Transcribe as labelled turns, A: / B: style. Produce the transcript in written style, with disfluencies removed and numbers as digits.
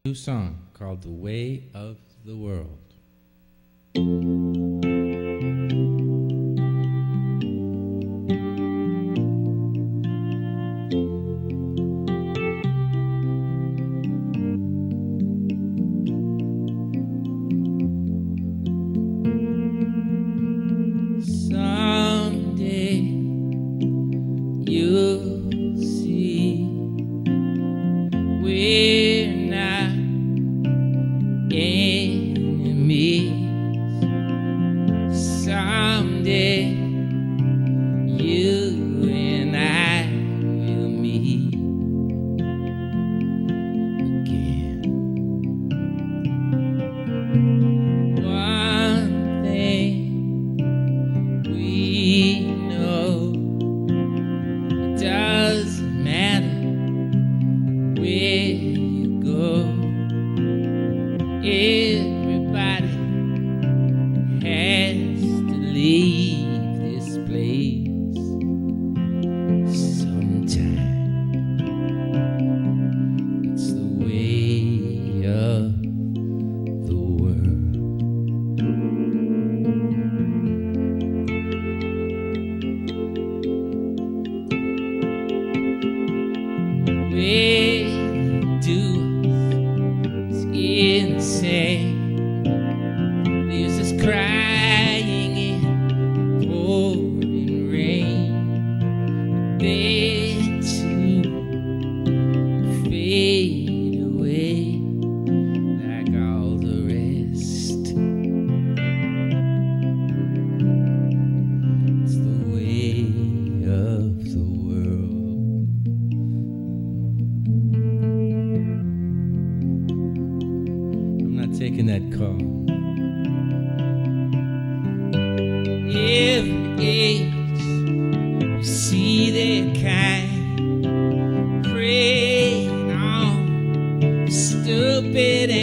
A: New song called The Way of the World.
B: Someday you'll see we're not enemies. Someday you and I will meet again. One thing we know, it doesn't matter where you go. Everybody has to leave this place sometime. It's the way of the world. We do us insane, leaves us crying in pouring rain. They too fade away like all the rest. It's the way of the world. I'm not taking that call. Every age you see their kind preying on stupid